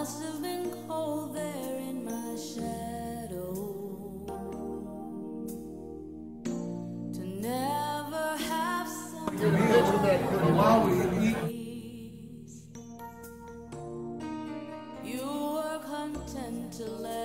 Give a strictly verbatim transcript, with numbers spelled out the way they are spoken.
must have been cold there in my shadow, to never have some peace. You were content to let